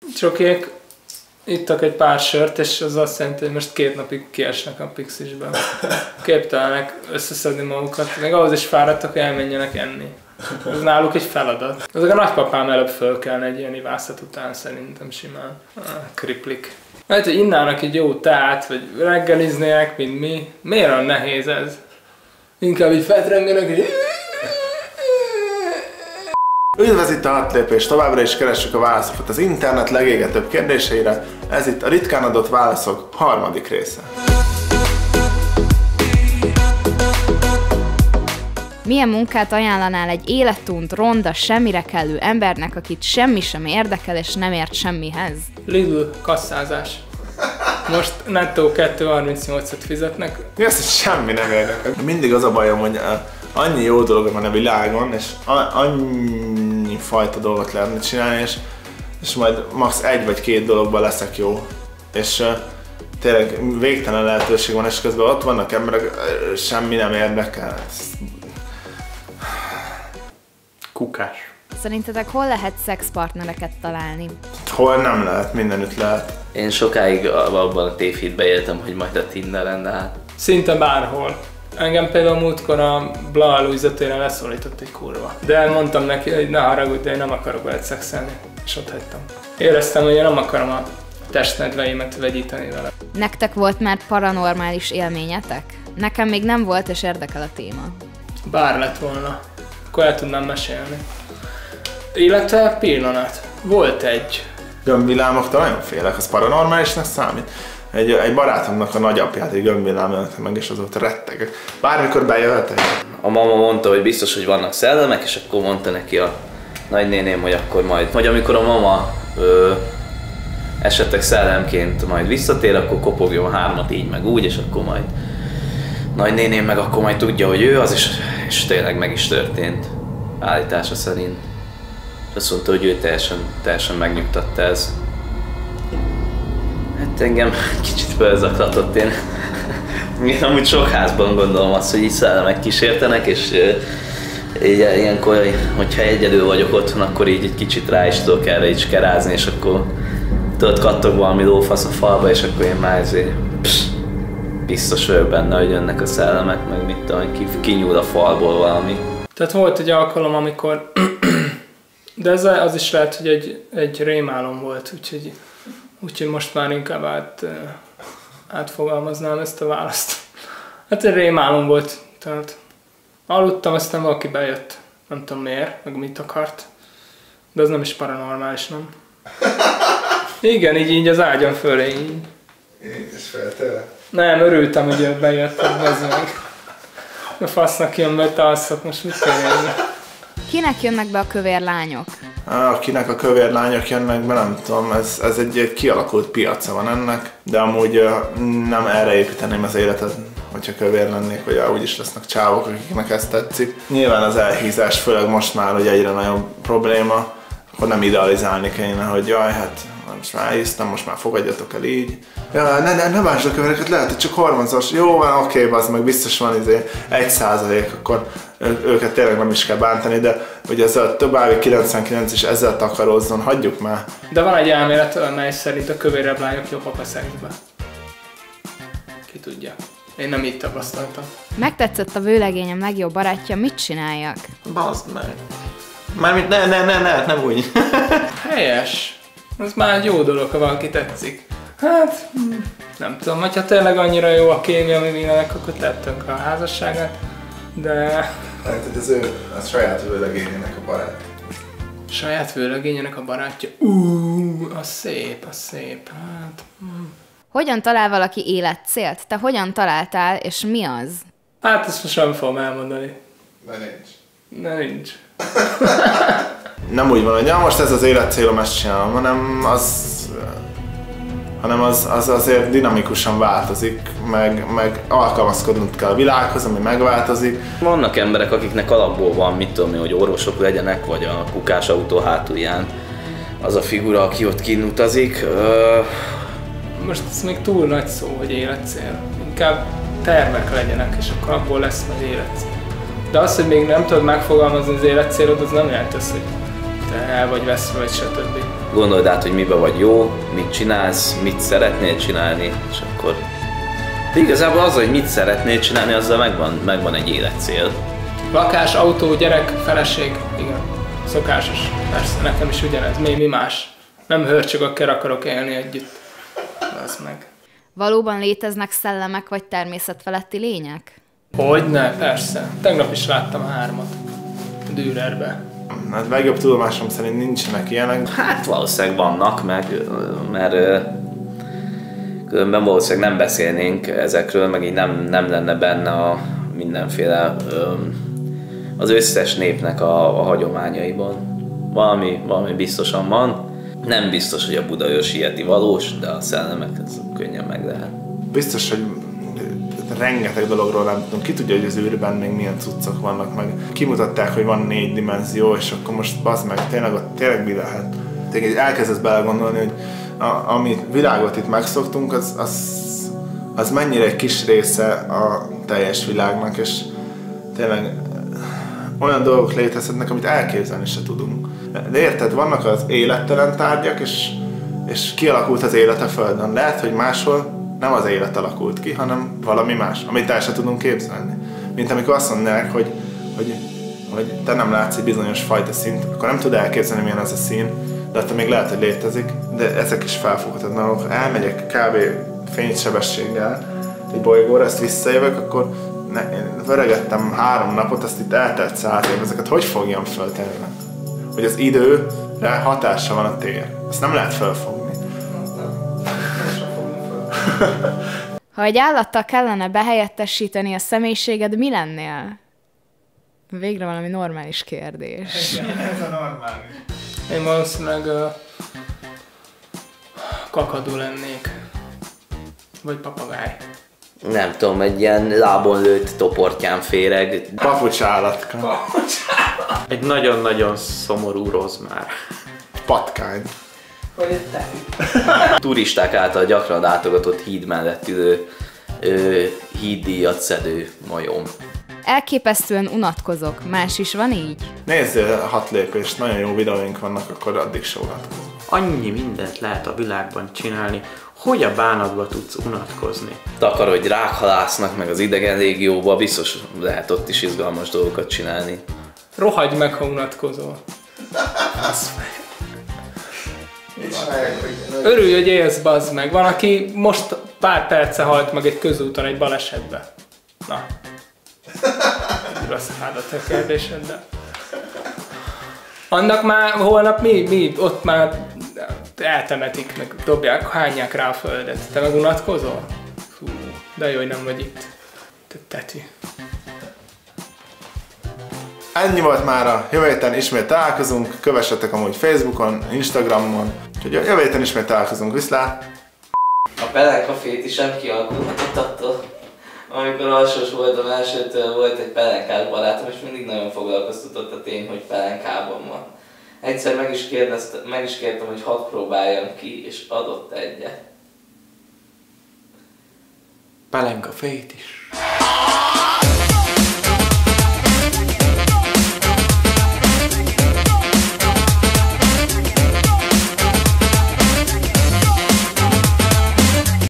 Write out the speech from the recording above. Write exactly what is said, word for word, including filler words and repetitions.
Csokék ittak egy pár sört, és az azt jelenti, hogy most két napig kiesnek a Pixisben. Képtelenek összeszedni magukat, meg ahhoz is fáradtak, hogy elmenjenek enni. Ez náluk egy feladat. Azok a nagypapám előbb fölkelne egy ilyen ivászat után szerintem simán. Ah, kriplik. Lehet, hogy innának egy jó teát, vagy reggeliznének, mint mi. Miért olyan nehéz ez? Inkább így feltrengenek, és... Üdvözl itt a Hatlépés, továbbra is keressük a válaszokat az internet legégetőbb kérdéseire. Ez itt a ritkán adott válaszok harmadik része. Milyen munkát ajánlanál egy életunt, ronda, semmire kellő embernek, akit semmi sem érdekel és nem ért semmihez? Lidl kasszázás. Most nettó kettő harmincnyolcat fizetnek. Mi az, hogy semmi nem érdekel? Mindig az a bajom, hogy annyi jó dolog van a világon, és annyi fajta dolgot lehetne csinálni, és, és majd max. egy vagy két dologban leszek jó. És uh, tényleg végtelen lehetőség van, és közben ott vannak emberek, uh, semmi nem érdekel. Kukás. Szerintetek hol lehet szexpartnereket találni? Hol nem lehet, mindenütt lehet. Én sokáig abban a tévhitbe éltem, hogy majd a Tinderen, de hát... Szinte bárhol. Engem például múltkor a Bla Luisa téren leszólított egy kurva. De mondtam neki, hogy ne haragudj, de én nem akarok veled szexelni. És ott hagytam. Éreztem, hogy én nem akarom a testnedveimet vegyíteni vele. Nektek volt már paranormális élményetek? Nekem még nem volt, és érdekel a téma. Bár lett volna, akkor el tudnám mesélni. Illetve pillanat. Volt egy. Gömbvillámoktól nagyon félek, az paranormálisnak számít. Egy, egy barátomnak a nagyapját egy gömbvillám jelent meg, és azóta rettegek. Bármikor bejöhetek. A mama mondta, hogy biztos, hogy vannak szellemek, és akkor mondta neki a nagynéném, hogy akkor majd, hogy amikor a mama ö, esetleg szellemként majd visszatér, akkor kopogjon hármat így meg úgy, és akkor majd nagynéném meg akkor majd tudja, hogy ő az, és, és tényleg meg is történt állítása szerint. És azt mondta, hogy ő teljesen, teljesen megnyugtatta ez. Hát engem kicsit felzaklatott, én, én amúgy sok házban gondolom azt, hogy így szellemek kísértenek, és így, ilyenkor, hogyha egyedül vagyok otthon, akkor így egy kicsit rá is tudok erre is kerázni, és akkor tudod, kattog valami lófasz a falba, és akkor én már azért psz, biztos vagyok benne, hogy jönnek a szellemek, meg mit tudom, kinyúl a falból valami. Tehát volt egy alkalom, amikor, de ez az is lehet, hogy egy, egy rémálom volt, úgyhogy Úgyhogy most már inkább át, átfogalmaznám ezt a választ. Hát egy rémálom volt, tehát aludtam, aztán valaki bejött. Nem tudom miért, meg mit akart. De az nem is paranormális, nem? Igen, így, így az ágyam fölé, így. Én is feltéve? Nem, örültem, hogy bejött, ez meg. A fasznak jön be, te alszok, most mit kell érni? Kinek jönnek be a kövér lányok? Akinek a kövér lányok jönnek be, nem tudom, ez, ez egy, egy kialakult piaca van ennek, de amúgy nem erre építeném az életet, hogyha kövér lennék, hogy úgy is lesznek csávok, akiknek ezt tetszik. Nyilván az elhízás, főleg most már, hogy egyre nagyobb probléma, akkor nem idealizálni kéne, hogy jaj, hát most már elhisztem, most már fogadjatok el így. Ja, ne, ne, ne bánsd a kövereket, lehet, hogy csak harmincas. Jó, van, oké, okay, az meg biztos van izé, egy százalék, akkor ő, őket tényleg nem is kell bántani, de hogy ez a további kilencvenkilenc is ezzel takarózzon, hagyjuk már. De van egy elmélet, mely szerint a kövérebb lányok jobbak a szexbe. Ki tudja. Én nem így tapasztaltam. Megtetszett a vőlegényem legjobb barátja, mit csináljak? Baszd meg. Mármint ne, ne, ne, ne, nem úgy. Helyes. Ez már egy jó dolog, ha valaki tetszik. Hát, nem tudom, hogyha tényleg annyira jó a kémia, ami mindenek, akkor tettünk a házasságát, de... Hát, ez ő, a saját vőlegényének a barátja. Saját vőlegényének a barátja? Uuuuh, az szép, az szép, hát... Mm. Hogyan talál valaki életcélt? Te hogyan találtál, és mi az? Hát ezt most nem fogom elmondani. De nincs. De nincs. Nem úgy van, hogy ja, most ez az életcélom, ezt csinálom, hanem az, hanem az, az azért dinamikusan változik, meg, meg alkalmazkodnod kell a világhoz, ami megváltozik. Vannak emberek, akiknek alapból van, mit tudom én, hogy orvosok legyenek, vagy a kukás autó hátulján az a figura, aki ott kinn utazik. Most ez még túl nagy szó, hogy életcél. Inkább tervek legyenek, és akkor abból lesz majd életcél. De az, hogy még nem tudod megfogalmazni az életcélod, az nem jelent azt, hogy te el vagy veszve, vagy stb. Gondold át, hogy mibe vagy jó, mit csinálsz, mit szeretnél csinálni, és akkor... De igazából az, hogy mit szeretnél csinálni, azzal megvan, megvan egy életcél. Lakás, autó, gyerek, feleség, igen. Szokásos. Persze, nekem is ugyanez. Mi, mi más? Nem hörcsögökkel akarok élni együtt. Az meg. Valóban léteznek szellemek vagy természetfeletti lények? Hogyne, persze. Tegnap is láttam hármat. Dürerbe. Hát legjobb tudomásom szerint nincsenek ilyenek. Hát valószínűleg vannak, meg, mert ö, különben valószínűleg nem beszélnénk ezekről, meg így nem, nem lenne benne a mindenféle, ö, az összes népnek a, a hagyományaiban. Valami, valami biztosan van. Nem biztos, hogy a budaörs ilyeti valós, de a szellemek ez könnyen meg lehet. Biztos, hogy rengeteg dologról nem tudunk. Ki tudja, hogy az űrben még milyen cuccok vannak, meg kimutatták, hogy van négy dimenzió, és akkor most bazd meg, tényleg ott tényleg mi lehet. Tényleg elkezdesz belegondolni, hogy a, ami világot itt megszoktunk, az, az, az mennyire egy kis része a teljes világnak, és tényleg olyan dolgok létezhetnek, amit elképzelni se tudunk. De érted, vannak az élettelen tárgyak, és, és kialakult az élet a Földön. Lehet, hogy máshol nem az élet alakult ki, hanem valami más, amit el se tudunk képzelni. Mint amikor azt mondják, hogy, hogy, hogy te nem látsz egy bizonyos fajta színt, akkor nem tud elképzelni, milyen az a szín, de attól még lehet, hogy létezik, de ezek is felfoghatatlanok. Elmegyek kb. Fénysebességgel egy bolygóra, ezt visszajövök, akkor ne, én veregettem három napot, azt itt eltelt száz év, ezeket hogy fogjam föl tényleg? Hogy az időre hatása van a tér. Ezt nem lehet felfogni. Ha egy állattal kellene behelyettesíteni a személyiséged, mi lennél? Végre valami normális kérdés. Igen, ez a normális. Én valószínűleg uh, kakadó lennék. Vagy papagáj. Nem tudom, egy ilyen lábon lőtt toportyán féreg. Papucsállatka. Egy nagyon-nagyon szomorú rozmár. Patkány. Vagy egy te. Turisták által gyakran látogatott híd mellett ülő ö, híddíjat szedő majom. Elképesztően unatkozok. Más is van így? Nézzél hat lépést, nagyon jó videóink vannak, akkor addig se unatkozom. Annyi mindent lehet a világban csinálni, hogy a bánatba tudsz unatkozni. Takarodj rákhalásznak, meg az idegen légióba, biztos lehet ott is izgalmas dolgokat csinálni. Rohagy meg, ha unatkozol. Örülj, hogy élsz, bazd meg. Van, aki most pár perce halt meg egy közúton egy balesetbe. Na. Rossz hád a te kérdéseddel. Annak már holnap mi? mi? Ott már eltemetik, meg dobják, hányják rá a földet. Te meg unatkozol? Fú, de jó, hogy nem vagy itt. Te tetű. Ennyi volt mára, jövő héten ismét találkozunk, kövessetek amúgy Facebookon, Instagramon, úgyhogy jövő héten ismét találkozunk, viszlát! A pelenkafét is nem kialakulhatott attól, amikor alsós voltam, elsőtől volt egy pelenkás barátom, és mindig nagyon foglalkoztatott a tény, hogy pelenkában van. Egyszer meg is, meg is kértem, hogy hadd próbáljam ki, és adott egyet. Pelenkafét is.